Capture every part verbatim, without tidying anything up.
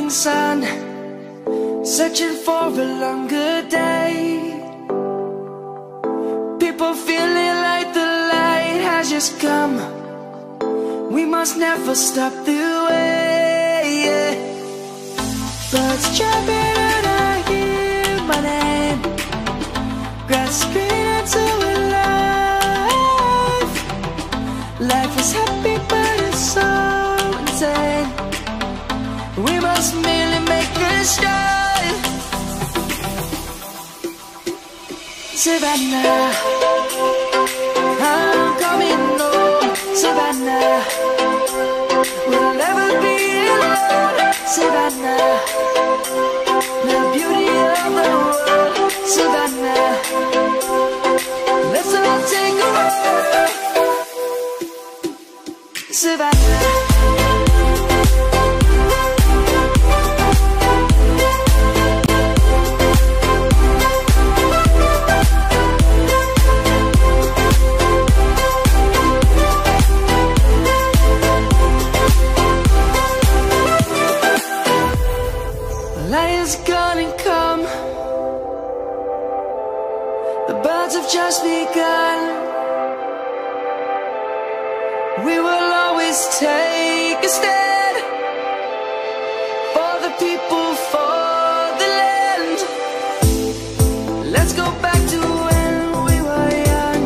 morning sun, searching for a longer day. People feeling like the light has just come. We must never stop the way, yeah. Birds chirping and I hear my name, grasping into a life. Life is happy but it's so insane. We must merely make a start. Savannah, I'm coming home. Savannah, we'll never be alone. Savannah, the beauty of the world. Savannah, let's all take a walk. Savannah. Lion's gonna come. The birds have just begun. We will always take a stand for the people, for the land. Let's go back to when we were young.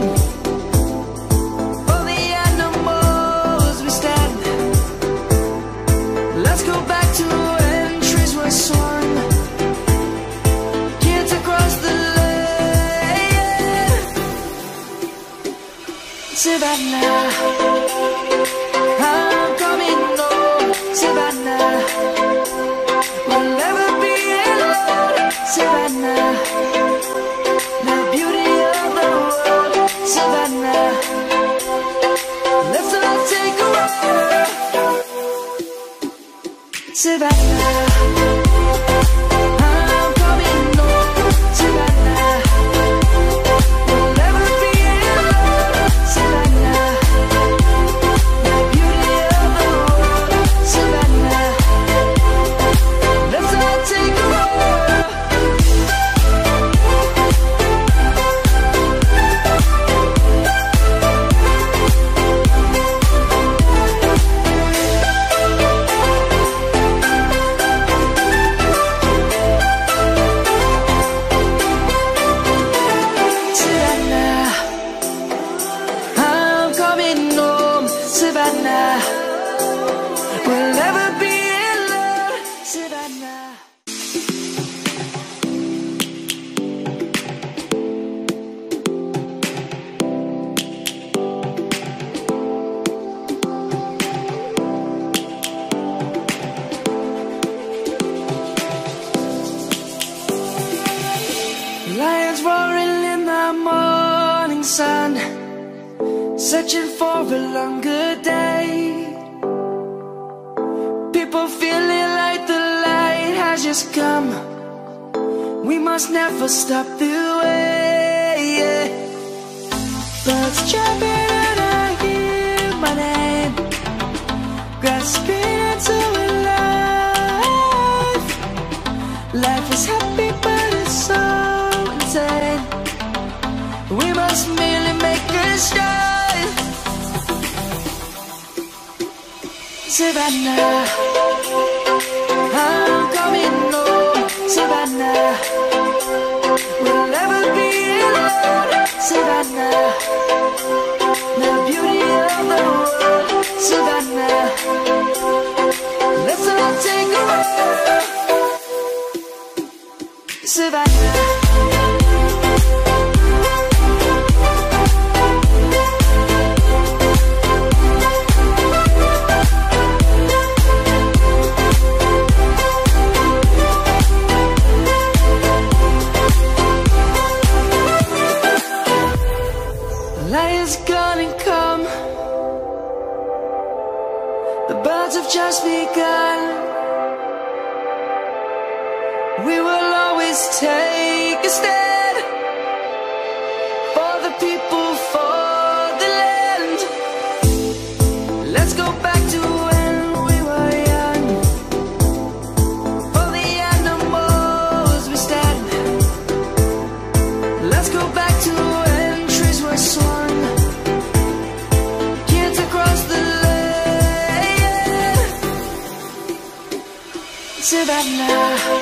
For the animals we stand. Let's go back to when trees were swung. Kids across the land. Savannah, I'm coming home. Savannah, we'll never be alone. Savannah, the beauty of the world. Savannah, let's all take a walk. Savannah, I'm coming home. Savannah, we'll never be alone. Savannah, the beauty of the world. Savannah, let's all take a walk. Savannah, I'm coming home. Savannah, we'll never be alone. Savannah. Lions roaring in the morning sun, searching for a longer day. People feeling like the light has just come. We must never stop the way, yeah. Birds chirping and I hear my name, grasping into a life. Life is happy but it's so insane. We must merely make a start. Savannah, I'm coming home. Savannah, we'll never be alone. Savannah, the beauty of the world. Savannah, let's all take a walk. Savannah. Lion's gonna come. The birds have just begun. We will always take a stand for the people, for the land. Let's go back to when we were young. na.